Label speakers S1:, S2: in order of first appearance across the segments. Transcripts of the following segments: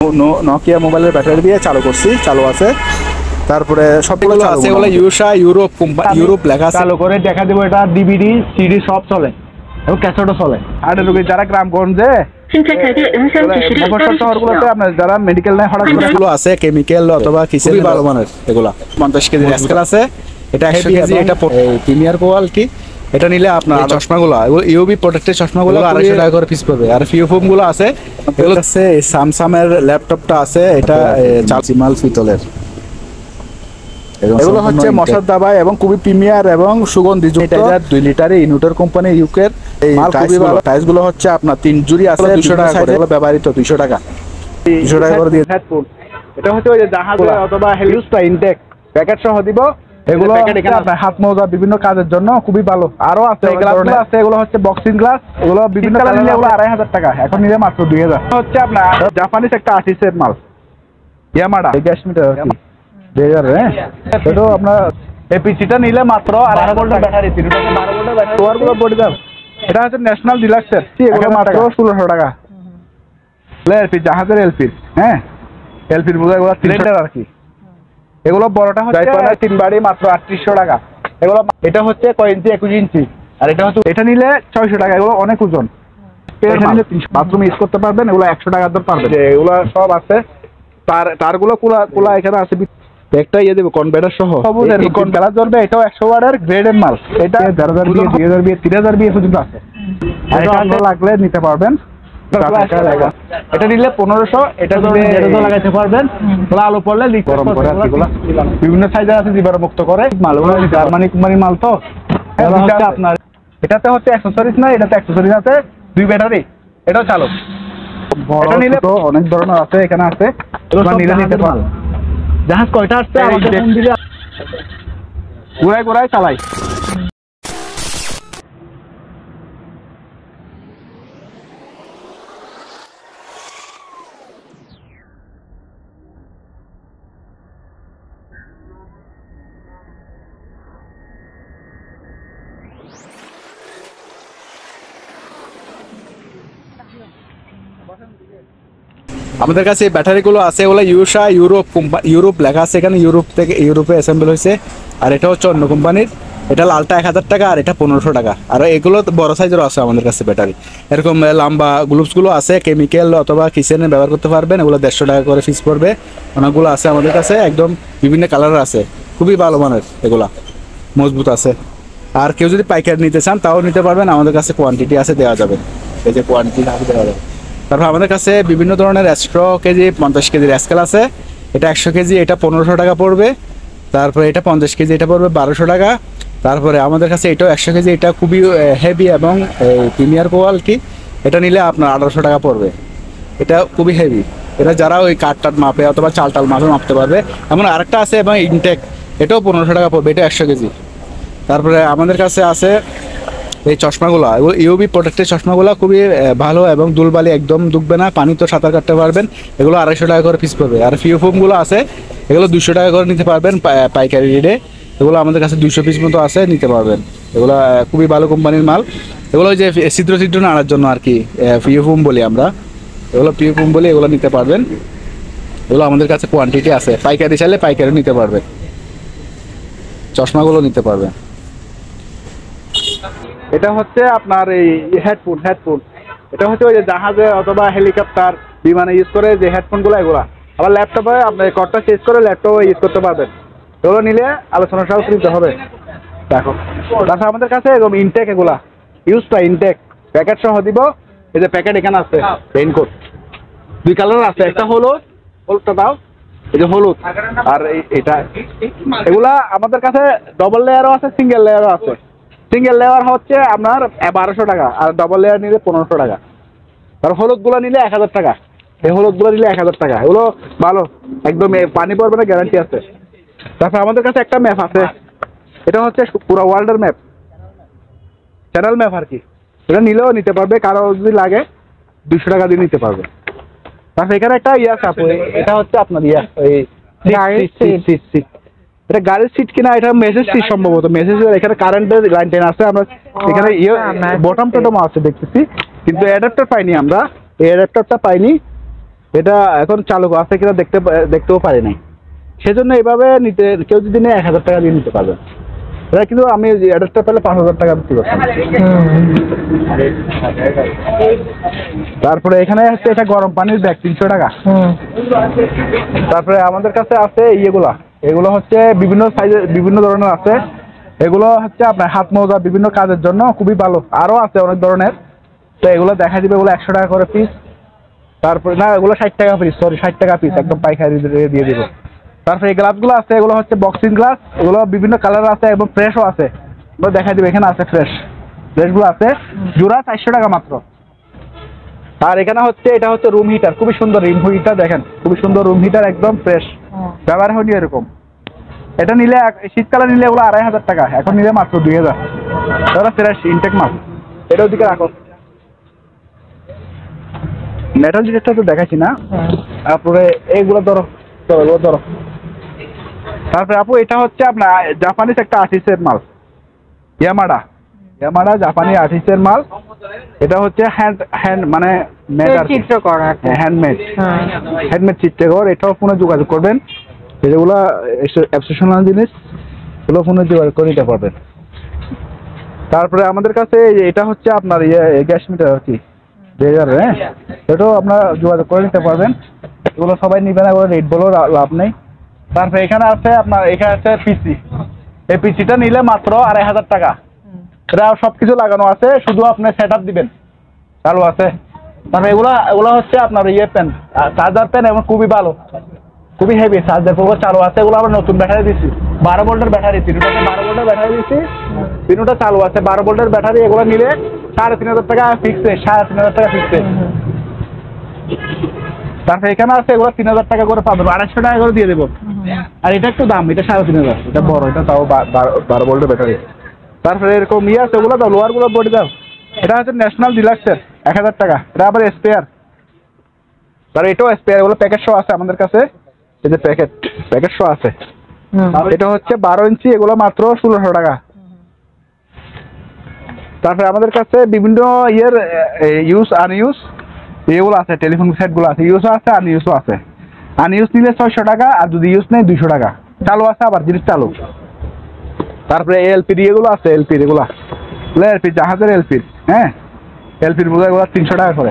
S1: Nokia মোবাইলের battery দিয়ে চালু করছি, চালু আছে। তারপরে সবগুলো আছে, এগুলো ইউসা ইউরোপ কোম্পানি, ইউরোপ লেখা আছে।
S2: চালু করে দেখা দেবো, এটা ডিভিডি সিডি সব চলে এবং ক্যাসেটও চলে। আর যারা গ্রামগঞ্জে শহরগুলোতে আপনার যারা মেডিকেল নেয় হঠাৎ
S1: করে আছে কেমিক্যাল অথবা কিসের ভালো মানের, এগুলা 50 কেজি স্কেল আছে, এটা 100 কেজি, এটা প্রিমিয়ার কোয়ালিটি। এটা নিলে আপনার চশমাগুলো ইউভি প্রোটেক্টেড চশমাগুলো 250 টাকা করে পিস পাবে। আর ফিউফোম গুলো আছে, এগুলো আছে স্যামসাংয়ের ল্যাপটপটা আছে, এটা চাচিমাল পিতলের। এগুলো হচ্ছে মশার দাবাই এবং খুবই প্রিমিয়ার এবং সুগন্ধিযুক্ত। 2 লিটার ইনভার্টার কোম্পানি ইউকের মাল, খুবই ভালো। প্রাইস গুলো হচ্ছে আপনার 3 জুড়ি আছে 200 টাকা করে, এগুলো ব্যবহৃত 200 টাকা করে দিয়ে।
S2: হেডফোন এটা হচ্ছে ওই যে জাহাজ অথবা হেলিকপ্টার ইনটেক প্যাকেট সহ দিব। এগুলো আপনার হাত মোজা বিভিন্ন কাজের জন্য খুবই ভালো। আরো আছে গ্লাসগুলো আছে, এগুলো হচ্ছে বক্সিং গ্লাস, এগুলো বিভিন্ন কালার নিলে এগুলো 2500 টাকা, এখন নিলে মাত্র 2000। হচ্ছে আপনার জাপানিজ একটা 80 মাল ইয়ামাডা 10 মিটার 2000। হ্যাঁ, এটাও আপনার এই পিসিটা নিলে মাত্র 12 ভোল্টের ব্যাটারি, 12 ভোল্টের ব্যাটারি ওয়ারগুলো বডি দাম। এটা হচ্ছে ন্যাশনাল ডিলাক্সের, এগুলো মাত্র 1600 টাকা। এলপি জাহাজের এলপি, হ্যাঁ এলপির বোঝা, এগুলো সিলিন্ডার আর কি। এগুলো বড়টা হচ্ছে 3 বাড়ি মাত্র 3800 টাকা। এগুলো এটা হচ্ছে কয় ইঞ্চি, 21 ইঞ্চি। আর এটা হচ্ছে এটা নিলে 600 টাকা, এগুলো অনেক ওজন। এটা নিলে 300 বাথরুম ইউজ করতে পারবেন, এগুলো 100 টাকা দর পারবেন। এগুলো সব আছে, তারগুলো কুলা এখানে আছে। একটা ইয়ে দেবো কনভার্টার সহ, কনভার্টার জ্বলবে। এটাও 100 ওয়াটের গ্রেডের মাল, এটা 1000 বিয়ে 2000 বিয়ে 3000 বিয়ে পর্যন্ত আছে। আর এটা লাগলে নিতে পারবেন। এটা নিলে 1500, এটা লাগাইতে পারবেন, আলো পড়লে বিভিন্ন সাইজের আছে, জীবাণু মুক্ত করে মাল। জার্মানি কোম্পানির মাল তো আপনার। এটাতে হচ্ছে অ্যাক্সেসরিজ না, এটাতে অ্যাক্সেসরিজ আছে 2 ব্যাটারি, এটাও চালু। এটা নিলে অনেক ধরনের আছে, এখানে আছে, নিলে নিতে পারবেন। জাহাজ কয়টা আসছে ঘুরায় চালাই।
S1: আমাদের কাছে ব্যাটারিগুলো আছে, ওগুলো ইউসা ইউরোপ কোম্পানি, ইউরোপ লেখা আছে এখানে, ইউরোপ থেকে, ইউরোপে অ্যাসেম্বল হয়েছে। আর এটা হচ্ছে অন্য কোম্পানির, এটা লালটা 1000 টাকা আর এটা 1500 টাকা। আর এগুলো বড় সাইজেরও আছে আমাদের কাছে ব্যাটারি। এরকম লম্বা গ্লুপসগুলো আছে, কেমিক্যাল অথবা কিচেনে ব্যবহার করতে পারবেন, এগুলো 150 টাকা করে পিস পড়বে। অনেকগুলো আছে আমাদের কাছে, একদম বিভিন্ন কালারের আছে, খুবই ভালো মানের, এগুলা মজবুত আছে। আর কেউ যদি পাইকারি নিতে চান তাও নিতে পারবেন, আমাদের কাছে কোয়ান্টিটি আছে, দেওয়া যাবে। এই যে কোয়ান্টিটি দেওয়া যাবে। তারপর আমাদের কাছে বিভিন্ন ধরনের 100 কেজি 50 কেজির স্কেল আছে, এটা 100 কেজি, এটা 1500 টাকা পড়বে। তারপরে এটা 50 কেজি, এটা পড়বে 1200 টাকা। তারপরে আমাদের কাছে এটাও 100 কেজি, এটা খুবই হেভি এবং প্রিমিয়ার কোয়ালিটি, এটা নিলে আপনার 1800 টাকা পড়বে। এটা খুবই হেভি, এটা যারা ওই কাঠ মাপে অথবা চাল মাপে মাপতে পারবে। এমন আরেকটা আছে এবং ইনটেক, এটাও 1500 টাকা পড়বে, এটা 100 কেজি। তারপরে আমাদের কাছে আছে এই চশমাগুলো, ইউভি প্রোটেক্টেড চশমাগুলো খুবই ভালো এবং দুলবালি একদম ডুববে না, পানি তো সাঁতার কাটতে পারবেন। এগুলো 250 টাকা করে পিস পাবে। আর ফিউফোমগুলো আছে, এগুলো 200 টাকা করে নিতে পারবেন পাইকারি রেটে। এগুলো আমাদের কাছে 200 পিস মতো আছে, নিতে পারবেন। এগুলো খুবই ভালো কোম্পানির মাল। এগুলো ওই যে ছিদ্র নাড়ার জন্য আর কি, ফিউফোম বলি আমরা, এগুলো ফিউফোম বলি, এগুলো নিতে পারবেন। এগুলো আমাদের কাছে কোয়ান্টিটি আছে, পাইকারি চাইলে পাইকারি নিতে পারবেন, চশমাগুলো নিতে পারবেন।
S2: এটা হচ্ছে আপনার এই হেডফোন, এটা হচ্ছে ওই যে জাহাজে অথবা হেলিকপ্টার বিমানে ইউজ করে যে হেডফোনগুলো, এগুলা আবার ল্যাপটপে আপনার কর্ডটা চেঞ্জ করে ল্যাপটপে ইউজ করতে পারবেন। এগুলো নিলে আলোচনা সহ নিতে হবে। দেখো তারপর আমাদের কাছে এরকম ইনটেক, এগুলা ইউজটা ইনটেক প্যাকেট সহ দিব। এই যে প্যাকেট এখানে আছে, রেইনকোট 2 কালার আছে, একটা হলুদটা দাও, এই যে হলুদ আর এটা। এগুলা আমাদের কাছে ডবল লেয়ারও আছে, সিঙ্গেল লেয়ারও আছে। সিঙ্গেল লেয়ার হচ্ছে আপনার 1200 টাকা, আর ডবল লেয়ার নিলে 1500 টাকা। আর হলুদগুলো নিলে 1000 টাকা, এই হলুদগুলো নিলে 1000 টাকা। এগুলো ভালো, একদম পানি পড়বে না, গ্যারান্টি আছে। তারপর আমাদের কাছে একটা ম্যাপ আছে, এটা হচ্ছে পুরো ওয়ার্ল্ডের ম্যাপ, চ্যানেল ম্যাপ আর কি। এটা নিলেও নিতে পারবে, কারো যদি লাগে 200 টাকা দিয়ে নিতে পারবে। তারপর এখানে একটা আছে আপু, এটা হচ্ছে আপনার এটা গাড়ির সিট কিনা, এটা মেসেজ সিট সম্ভবত, মেসেজের এখানে কারেন্টের লাইন টেন আছে। আমরা এখানে বটম টটম আছে দেখতেছি, কিন্তু অ্যাডাপ্টার পাইনি আমরা, এই অ্যাডাপ্টারটা পাইনি। এটা এখন চালু আছে কিনা দেখতেও পারি নাই, সেজন্য এইভাবে নিতে কেউ যদি নেয় 1000 টাকা দিয়ে নিতে পারবে। এটা কিন্তু আমি অ্যাডাপ্টার পেলে 5000 টাকা বিক্রি করতাম। তারপরে এখানে হচ্ছে এটা গরম পানির ব্যাগ 300 টাকা। তারপরে আমাদের কাছে আছে এগুলো হচ্ছে বিভিন্ন সাইজের বিভিন্ন ধরনের আছে। এগুলো হচ্ছে আপনার হাত মোজা বিভিন্ন কাজের জন্য খুবই ভালো, আরো আছে অনেক ধরনের। তো এগুলো দেখা দিবে, এগুলো 100 টাকা করে পিস। তারপরে না, এগুলো 60 টাকা পিস, সরি 60 টাকা পিস, একদম পাইকারি দিয়ে দিব। তারপরে এই গ্লাসগুলো আছে, এগুলো হচ্ছে বক্সিং গ্লাস, এগুলো বিভিন্ন কালার আছে এবং ফ্রেশও আছে। এগুলো দেখা দিবে, এখানে আছে ফ্রেশগুলো আছে, জোড়া 400 টাকা মাত্র। আর এখানে হচ্ছে এটা হচ্ছে রুম হিটার, খুবই সুন্দর রুম হিটার, দেখেন খুবই সুন্দর রুম হিটার, একদম ফ্রেশ, ব্যবহার হয়নি এরকম। এটা নিলে শীতকালে নিলে এগুলো 2500 টাকা, এখন নিলে মাত্র 2000। এটা ফ্রেশ ইনটেক মাল। এটা ওদিকে রাখো, মেটাল জিনিসটা তো দেখাচ্ছি না। তারপরে এইগুলো ধরো। তারপরে আপু এটা হচ্ছে আপনার জাপানিজ একটা আর্টিস্টের মাল, ইয়ামাডা জাপানি আর্টিস্টের মাল। এটা হচ্ছে হ্যান্ড মানে চিত্র করা, হ্যান্ডমেড চিত্রকর। এটাও ফোনে যোগাযোগ করবেন, যেগুলো এক্সেপশনাল জিনিস এগুলো ফোনে যোগাযোগ করে নিতে পারবেন। তারপরে আমাদের কাছে এটা হচ্ছে আপনার গ্যাস মিটার আর কি, হ্যাঁ, এটাও আপনারা যোগাযোগ করে নিতে পারবেন। এগুলো সবাই নিবে না, এগুলো রেট বলেও লাভ নেই। তারপরে এখানে আছে আপনার, এখানে আছে পিসি। এই পিসিটা নিলে মাত্র 2500 টাকা। এটা সবকিছু লাগানো আছে, শুধু আপনি সেট আপ দিবেন, চালু আছে। তারপরে এগুলো হচ্ছে আপনার পেন, চার্জার পেন, এবং খুবই ভালো, খুবই হেভি, চার্জার পুরো চালু আছে। এগুলো আমরা নতুন ব্যাটারি দিচ্ছি, 12 ভোল্টের ব্যাটারি, 12 ভোল্টের ব্যাটারি দিচ্ছি, তিনটা চালু আছে, 12 ভোল্টের ব্যাটারি। এগুলো নিলে 3500 টাকা ফিক্সড, 3500 টাকা ফিক্সড। তারপরে এখানে আছে, এগুলো 3000 টাকা করে পাবেন, 250 টাকা করে দিয়ে দেবো। আর এটা একটু দাম, এটা 3500, এটা বড়, এটা তাও 12 ভোল্টের ব্যাটারি। তারপরে এরকম আছে, ওগুলো দাও, লোয়ারগুলো বডি দাও। এটা হচ্ছে ন্যাশনাল ডিলাক্সের 1000 টাকা, এটা আবার স্পেয়ার। আর এটাও স্পেয়ার, এগুলো প্যাকেট শো আছে আমাদের কাছে, এই যে প্যাকেট শো আছে। এটা হচ্ছে 12 ইঞ্চি, এগুলো মাত্র 1600 টাকা। তারপরে আমাদের কাছে বিভিন্ন ইউজ আনইউজ এগুলো আছে, টেলিফোন সেটগুলো আছে, ইউজও আছে আনইউজও আছে। আনইউজ নিলে 600 টাকা, আর যদি ইউজ নেই 200 টাকা। চালু আছে, আবার জিনিস চালু। তারপরে এলপিডি এগুলো আছে, এলপি জাহাজের এলপি, হ্যাঁ, এলপির বোঝা, এগুলো 300 টাকা করে।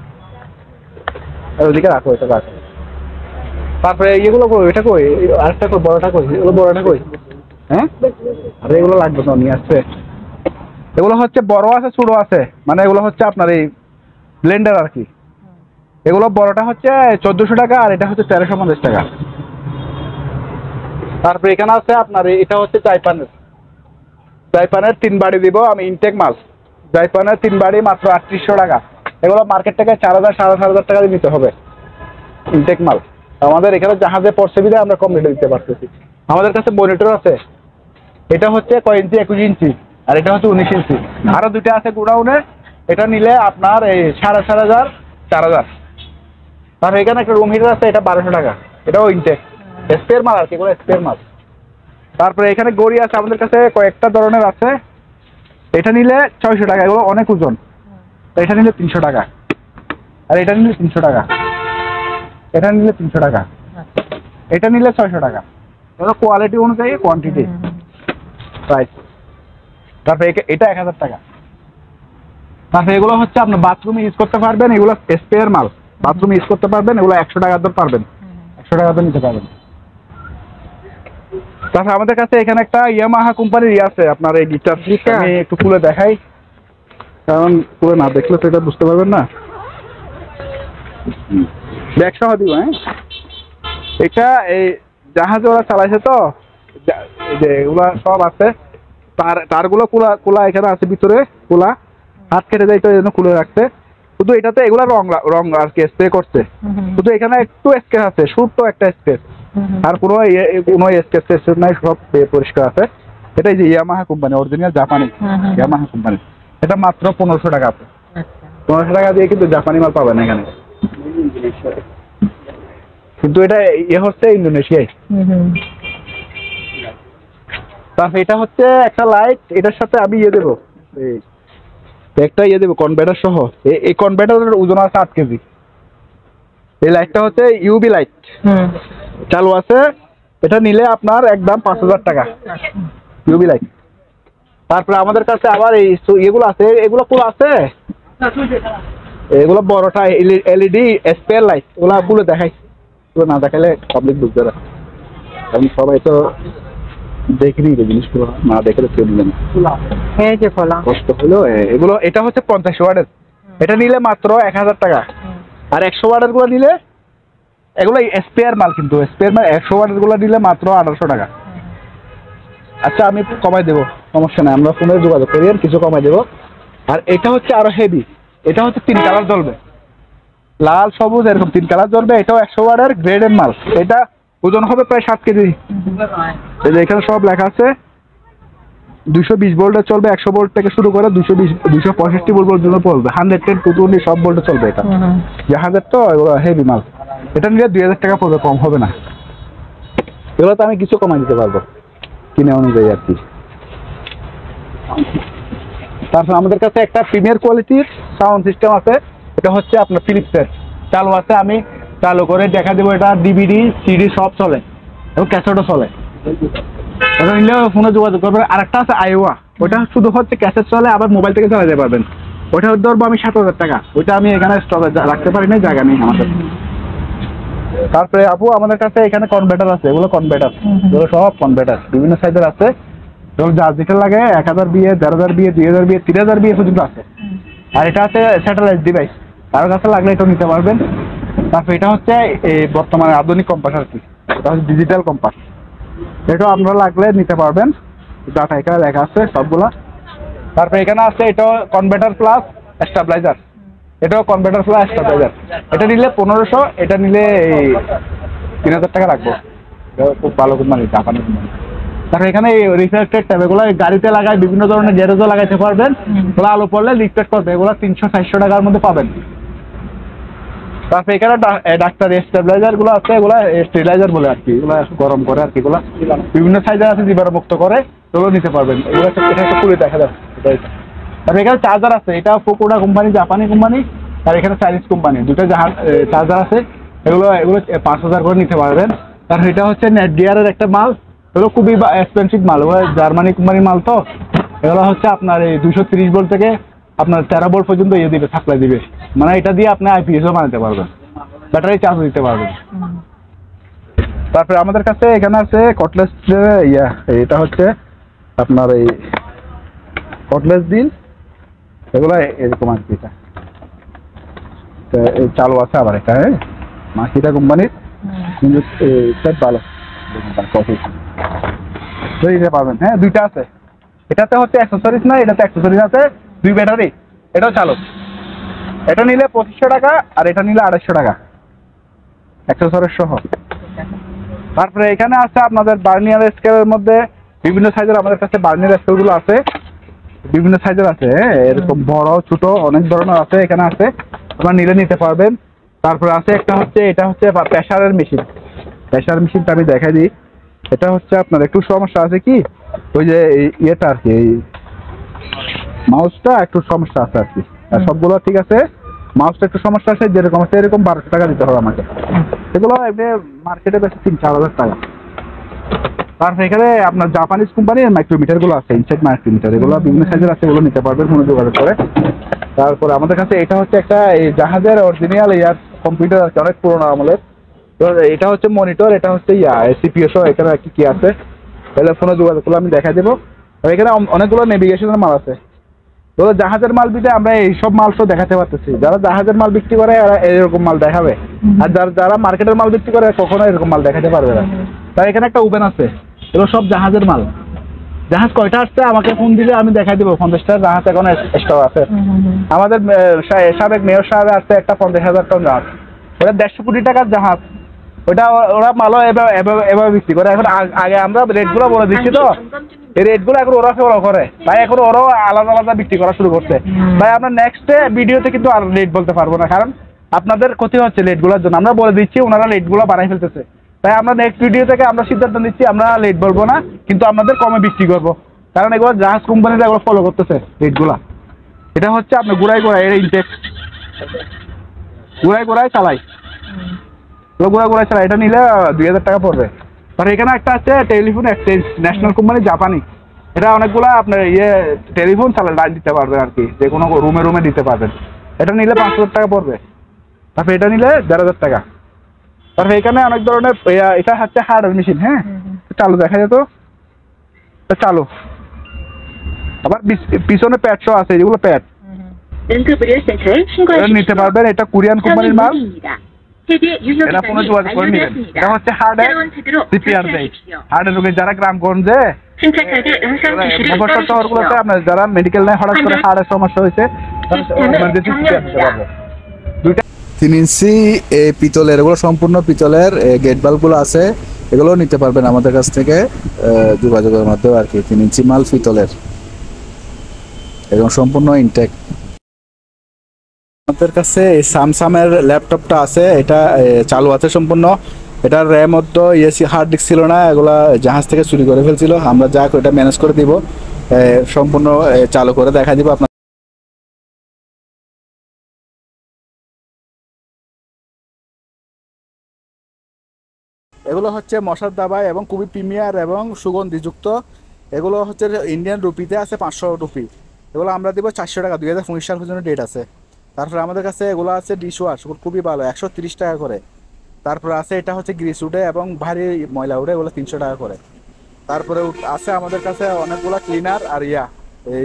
S2: ওদিকে রাখো, এটা রাখো। তারপরে এগুলো কই, এটা কই, আরেকটা কই, বড়টা কই, এগুলো বড়টা কই, হ্যাঁ, আরে এগুলো লাগবে তো, নিয়ে আসছে। এগুলো হচ্ছে বড় আছে, ছোট আছে, মানে এগুলো হচ্ছে আপনার এই ব্লেন্ডার আর কি। এগুলো বড়টা হচ্ছে 1400 টাকা, আর এটা হচ্ছে 1350 টাকা। তারপরে এখানে আছে আপনার এটা হচ্ছে জাইপানের 3 বাড়ি দিব আমি, ইনটেক মাল। জাইপানের 3 বাড়ি মাত্র 3800 টাকা। এগুলো মার্কেট থেকে 4000 4500 টাকা দিয়ে নিতে হবে, ইনটেক মাল। আমাদের এখানে জাহাজে পড়ছে বিধে আমরা কম রেটে দিতে পারতেছি। আমাদের কাছে মনিটর আছে, এটা হচ্ছে কয় ইঞ্চি, 21 ইঞ্চি, আর এটা হচ্ছে 19 ইঞ্চি। আরো দুইটা আছে গোডাউনে, এটা নিলে আপনার এই 4500 4000। আর এখানে একটা রুম হিটার আছে, এটা 1200 টাকা, এটাও ইনটেক, স্পেয়ার মাল আর কি, এগুলো স্পেয়ার মাল। তারপরে এখানে গড়ি আছে আমাদের কাছে, কয়েকটা ধরনের আছে। এটা নিলে 600 টাকা, এগুলো অনেক ওজন। এটা নিলে 300 টাকা, আর এটা নিলে 300 টাকা, এটা নিলে 300 টাকা, এটা নিলে 600 টাকা। এগুলো কোয়ালিটি অনুযায়ী কোয়ান্টিটি প্রাইস। তারপরে এটা 1000 টাকা। তারপরে এগুলো হচ্ছে আপনার বাথরুমে ইউজ করতে পারবেন, এগুলো স্পেয়ার মাল, বাথরুমে ইউজ করতে পারবেন। এগুলো 100 টাকা দর পারবেন, 100 টাকা দর নিতে পারবেন। তারপরে আমাদের কাছে এখানে একটা ইয়ামাহা কোম্পানির আছে আপনার এই গিটার, আমি একটু খুলে দেখাই, কারণ খুলে না দেখলে তো এটা বুঝতে পারবেন না। ব্যাগ সহ দিব, হ্যাঁ। এটা এই জাহাজে ওরা চালাইছে তো, যে এগুলা সব আছে, তারগুলো খোলা এখানে আছে, ভিতরে খোলা, হাত কেটে যায় তো এই জন্য খুলে রাখছে। শুধু এটাতে এগুলা রং আর কি স্প্রে করছে, শুধু এখানে একটু স্কেচ আছে, ছোট্ট একটা স্কেচ, আর কোনো স্কেচ নাই, সব পরিষ্কার আছে। এটা যে ইয়ামাহা কোম্পানি, অরিজিনাল জাপানি ইয়ামাহা কোম্পানি। এটা মাত্র 1500 টাকা আছে, 1500 টাকা দিয়ে কিন্তু জাপানি মাল পাবেন এখানে, কিন্তু এটা হচ্ছে ইন্দোনেশিয়ায়। তারপর এটা হচ্ছে একটা লাইট, এটার সাথে আমি দেবো, একটা দেবো কনভার্টার সহ। এই কনভার্টারের ওজন আছে 8 কেজি। এই লাইটটা হচ্ছে ইউবি লাইট চালু আছে, এটা নিলে আপনার একদম 5,000 টাকা ইউবি লাইট। তারপরে আমাদের কাছে আবার এই এগুলো আছে, এগুলো পুরো আছে, এগুলো বড়টা এলইডি স্পেয়ার লাইট, এগুলো পুরো দেখাই, পুরো না দেখাইলে পাবলিক বুঝবে না, কারণ সবাই তো দেখিনি এই জিনিসগুলো, না দেখলে কেউ নিবে না, কষ্ট হলো এগুলো। এটা হচ্ছে 50 ওয়াটের, এটা নিলে মাত্র 1,000 টাকা। আর 100 ওয়াটের গুলো নিলে, এগুলো স্পেয়ার মাল, কিন্তু স্পেয়ার মাল 100 ওয়াটের গুলো নিলে মাত্র 1800 টাকা। আচ্ছা আমি কমাই দেবো, সমস্যা নাই, আমরা ফোনে যোগাযোগ করি আর কিছু কমাই দেবো। আর এটা হচ্ছে আরো হেভি, এটা হচ্ছে 3 কালার জ্বলবে, লাল সবুজ এরকম 3 কালার জ্বলবে। এটাও 100 ওয়াটের গ্রেডের মাল, এটা ওজন হবে প্রায় 7 কেজি। এই যে এখানে সব লেখা আছে, 220 ভোল্টে চলবে, 100 ভোল্ট থেকে শুরু করে 265 ভোল্ট পর্যন্ত চলবে, 110 220 সব ভোল্টে চলবে। এটা জাহাজের তো এগুলো হেভি মাল, এটা নিলে 2000 টাকা পড়বে, কম হবে না। এগুলো তো আমি কিছু কমাই দিতে পারবো কিনে অনুযায়ী আর কি। তারপর আমাদের কাছে একটা প্রিমিয়ার কোয়ালিটির সাউন্ড সিস্টেম আছে, এটা হচ্ছে আপনার ফিলিপসের, চালু আছে, আমি চালু করে দেখা দেবো। এটা ডিভিডি সিডি সব চলে এবং ক্যাসেটও চলে, এটা নিলে ফোনে যোগাযোগ করবেন। আরেকটা আছে আইওয়া, ওটা শুধু হচ্ছে ক্যাসেট চলে, আবার মোবাইল থেকে চালাতে পারবেন। ওটা ধরবো আমি 7,000 টাকা, ওইটা আমি এখানে স্টকে রাখতে পারি না, জায়গা নেই আমাদের। তারপরে আপু আমাদের কাছে এখানে কনভার্টার আছে, এগুলো কনভার্টার, এগুলো সব কনভার্টার বিভিন্ন সাইজের আছে, এবং যার যেটা লাগে 1000 বিয়ে, 11,000 বিয়ে, 2,000 বিয়ে, 3,000 বিয়ে পর্যন্ত আছে। আর এটা হচ্ছে স্যাটেলাইট ডিভাইস, কারোর কাছে লাগলে এটাও নিতে পারবেন। তারপর এটা হচ্ছে এই বর্তমানে আধুনিক কম্পাস আর কি, এটা হচ্ছে ডিজিটাল কম্পাস, এটাও আপনারা লাগলে নিতে পারবেন, ডাটা এখানে লেখা আছে সবগুলা। তারপর এখানে আছে এটাও কনভার্টার প্লাস স্টেবিলাইজার, এটাও কনভার্টার প্লাস স্টেবিলাইজার, এটা নিলে 1500, এটা নিলে 3,000 টাকা রাখবো, খুব ভালো কোম্পানি, জাপানি কোম্পানি। তারপর এখানে রিফ্লেক্টেড ট্যাব, এগুলো গাড়িতে লাগায়, বিভিন্ন ধরনের গ্যারেজও লাগাইতে পারবেন, এগুলো আলো পড়লে রিফ্লেক্ট করবে, এগুলো 300-400 টাকার মধ্যে পাবেন। তারপর এখানে ডাক্তার স্টেবিলাইজার গুলো আছে, এগুলো স্টেবিলাইজার বলে আর কি, এগুলো গরম করে আর কি, এগুলো বিভিন্ন সাইজের আছে, জীবাণুমুক্ত করে, এগুলো নিতে পারবেন। এগুলো এটা একটা খুলে দেখা যাচ্ছে। তারপর এখানে চার্জার আছে, এটা ফুকুডা কোম্পানি, জাপানি কোম্পানি, আর এখানে চাইনিজ কোম্পানি, দুটো চার্জার আছে, এগুলো 5,000 করে নিতে পারবেন। তারপর এটা হচ্ছে নেট গিয়ারের একটা মাল, এগুলো খুবই এক্সপেন্সিভ মাল, ওগুলো জার্মানি কোম্পানির মাল, তো এগুলো হচ্ছে আপনার এই 230 ভোল্ট থেকে আপনার 13 ভোল্ট পর্যন্ত দিবে, সাপ্লাই দিবে, মানে এটা দিয়ে আপনি আইপিএসও বানাতে পারবেন, ব্যাটারি চার্জ দিতে পারবেন। তারপরে আমাদের কাছে এখানে আছে কটলেস, এটা হচ্ছে আপনার এই কটলেস দিন, এগুলো এরকম আর কি, এটা চালু আছে আবার, এটা মাসিটা কোম্পানির, কিন্তু ভালো দিতে পারবেন। হ্যাঁ দুইটা আছে, এটাতে হচ্ছে অ্যাক্সেসরিজ না, এটাতে অ্যাক্সেসরিজ আছে, 2 ব্যাটারি, এটাও চালু, এটা নিলে 2500 টাকা, আর এটা নিলে 250 টাকা অ্যাক্সেসরিজ সহ। তারপরে এখানে আছে আপনাদের বার্নিয়ার স্কেলের মধ্যে বিভিন্ন সাইজের, আমাদের কাছে বার্নিয়ার স্কেলগুলো আছে, বিভিন্ন সাইজের আছে, এরকম বড় ছোট অনেক ধরনের আছে, এখানে আছে, আপনারা নিলে নিতে পারবেন। তারপরে আছে একটা হচ্ছে, এটা হচ্ছে প্রেসারের মেশিন, প্রেসার মেশিনটা আমি দেখাই দিই। এটা হচ্ছে আপনার একটু সমস্যা আছে কি, ওই যে ইয়েটা আর কি, মাউসটা একটু সমস্যা আছে আর কি, আর সবগুলো ঠিক আছে, মাউসটা একটু সমস্যা আছে, যেরকম আছে এরকম 1200 টাকা দিতে হবে আমাকে, এগুলো এমনি মার্কেটে বেশি 3-4 হাজার টাকা। তারপর এখানে আপনার জাপানিজ কোম্পানির মাইক্রোমিটার গুলো আছে, ইনসাইড মাইক্রোমিটার, এগুলো বিভিন্ন সাইজের আছে, এগুলো নিতে পারবেন কোনো যোগাযোগ করে। তারপরে আমাদের কাছে এটা হচ্ছে একটা এই জাহাজের অরিজিনাল ইয়ার কম্পিউটার আছে, অনেক পুরোনো আমলের, তো এটা হচ্ছে মনিটর, এটা হচ্ছে সিপিএস, এখানে কি আছে, তাহলে ফোনে যোগাযোগ করলে আমি দেখা দেবো। আর এখানে অনেকগুলো নেভিগেশনের মাল আছে, তো জাহাজের মাল বিক্রি আমরা এইসব মাল সব দেখাতে পারতেছি, যারা জাহাজের মাল বিক্রি করে এরা এরকম মাল দেখাবে, আর যারা মার্কেটের মাল বিক্রি করে কখনো এরকম মাল দেখাতে পারবে না। তাই এখানে একটা ওভেন আছে, এগুলো সব জাহাজের মাল। জাহাজ কয়টা আসছে আমাকে ফোন দিলে আমি দেখাই দেবো, 50টা জাহাজ এখন স্টক আছে। আমাদের সাবেক মেয়র সাহেব আসছে একটা 50,000 টন জাহাজ, ওটা 150 কোটি টাকার জাহাজ, ওটা ওরা মালও এভাবে বিক্রি করে। এখন আগে আমরা রেটগুলো বলে দিচ্ছি, তো এই রেটগুলো এখন ওরা ফলো করে, তাই এখন ওরাও আলাদা আলাদা বিক্রি করা শুরু করছে। তাই আমরা নেক্সট ভিডিওতে কিন্তু আর রেট বলতে পারবো না, কারণ আপনাদের ক্ষতি হচ্ছে রেটগুলোর জন্য, আমরা বলে দিচ্ছি, ওনারা রেটগুলো বানাই ফেলতেছে। তাই আমরা নেক্সট ভিডিও থেকে আমরা সিদ্ধান্ত নিচ্ছি, আমরা রেট বলবো না, কিন্তু আপনাদের কমে বিক্রি করবো, কারণ এগুলো জাহাজ কোম্পানিরা এগুলো ফলো করতেছে রেটগুলা। এটা হচ্ছে আপনার গোড়ায় গোড়ায় এর ইনটেক, গোড়ায় গোড়ায় চালাই, গোড়া গোড়া ছাড়া এটা নিলে 2000 টাকা পড়বে। আর এখানে একটা আছে টেলিফোন এক্সচেঞ্জ, ন্যাশনাল কোম্পানি, জাপানি। এটা অনেকগুলা আপনার টেলিফোন চালান লাইন দিতে পারবেন আর কি, যে কোনো রুমে রুমে দিতে পারবেন। এটা নিলে 5000 টাকা পড়বে। তারপরে এটা নিলে 1500 টাকা। তারপরে এখানে অনেক ধরনের এটা হচ্ছে হার্ডওয়্যার মেশিন। হ্যাঁ, চালু দেখা যেত, চালু। আবার পিছনে প্যাড শো আছে, এগুলো প্যাড নিতে পারবেন। এটা কোরিয়ান কোম্পানির মাল। এটা ফোনে যোগাযোগ করে নেবেন। এটা হচ্ছে হার্ডওয়্যার সিপিআর দেয়। হার্ডওয়্যার যারা গ্রামগঞ্জে মফস্বল শহরগুলোতে আপনার যারা মেডিকেল নেয়, হঠাৎ করে হার্টের সমস্যা হয়েছে, ইমার্জেন্সি সিপিআর দিতে পারবে।
S1: 3 ইঞ্চি এই পিতলের, এগুলো সম্পূর্ণ পিতলের গেট বাল্বগুলো আছে, এগুলো নিতে পারবেন আমাদের কাছ থেকে যোগাযোগের মাধ্যমে আর কি। 3 ইঞ্চি মাল পিতলের, এবং সম্পূর্ণ ইনটেক। আমাদের কাছে এই স্যামসাংয়ের ল্যাপটপটা আছে, এটা চালু আছে সম্পূর্ণ। এটার র্যাম মধ্যে ইএসি হার্ড ডিস্ক ছিল না, এগুলা জাহাজ থেকে চুরি করে ফেলছিল। আমরা যা এটা ম্যানেজ করে দিব, সম্পূর্ণ চালু করে দেখা দিব আপনার। এগুলো হচ্ছে মশার দাবাই এবং খুবই প্রিমিয়ার এবং সুগন্ধিযুক্ত। এগুলো হচ্ছে ইন্ডিয়ান রুপিতে আছে 500 রুপি। এগুলো আমরা দিব 400 টাকা, 2019 সাল পর্যন্ত ডেট আছে। তারপরে আমাদের কাছে এগুলো আছে ডিশ ওয়াশ, খুবই ভালো, 130 টাকা করে। তারপরে আছে এটা হচ্ছে গ্রিস উঠে এবং ভারী ময়লা উঠে, এগুলো 300 টাকা করে। তারপরে আছে আমাদের কাছে অনেকগুলো ক্লিনার আর এই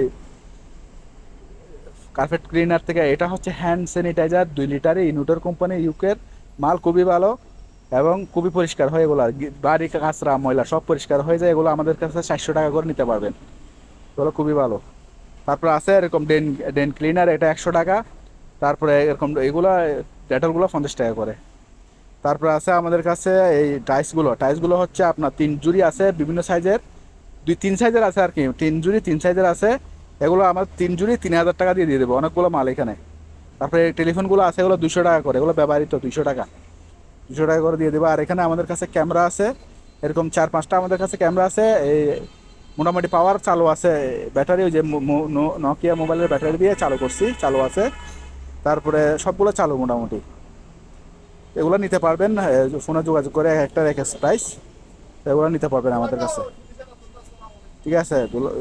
S1: কার্পেট ক্লিনার থেকে। এটা হচ্ছে হ্যান্ড স্যানিটাইজার 2 লিটারে, ইনুটার কোম্পানি, ইউকের মাল, খুবই ভালো এবং খুবই পরিষ্কার হয়। এগুলো বাড়ি কাঁচরা ময়লা সব পরিষ্কার হয়ে যায়। এগুলো আমাদের কাছে 400 টাকা করে নিতে পারবেন, এগুলো খুবই ভালো। তারপরে আছে এরকম ডেন ক্লিনার, এটা 100 টাকা। তারপরে এরকম এগুলো ডেটলগুলো 50 টাকা করে। তারপরে আছে আমাদের কাছে এই টাইসগুলো হচ্ছে আপনার 3 জুড়ি আছে, বিভিন্ন সাইজের, 2-3 সাইজের আছে আর কি, 3 জুড়ি 3 সাইজের আছে। এগুলো আমার 3 জুড়ি 3000 টাকা দিয়ে দেবো, অনেকগুলো মাল এখানে। তারপরে টেলিফোনগুলো আছে, এগুলো 200 টাকা করে, এগুলো ব্যবহৃত 200 টাকা করে দিয়ে দেবো। আর এখানে আমাদের কাছে ক্যামেরা আছে, এরকম 4-5টা আমাদের কাছে ক্যামেরা আছে। এই মোটামুটি পাওয়ার চালু আছে, ব্যাটারি ওই যে নোকিয়া মোবাইলের ব্যাটারি দিয়ে চালু করছি, চালু আছে। তারপরে সবগুলো চালু মোটামুটি। এগুলো নিতে পারবেন ফোনে যোগাযোগ করে, একটা রেখে প্রাইস, এগুলো নিতে পারবেন আমাদের কাছে, ঠিক আছে।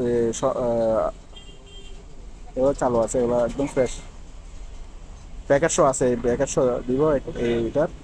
S1: এগুলো চালু আছে, এগুলো একদম ফ্রেশ। প্যাকেট শো আছে, প্যাকেট শো দিব এইটার।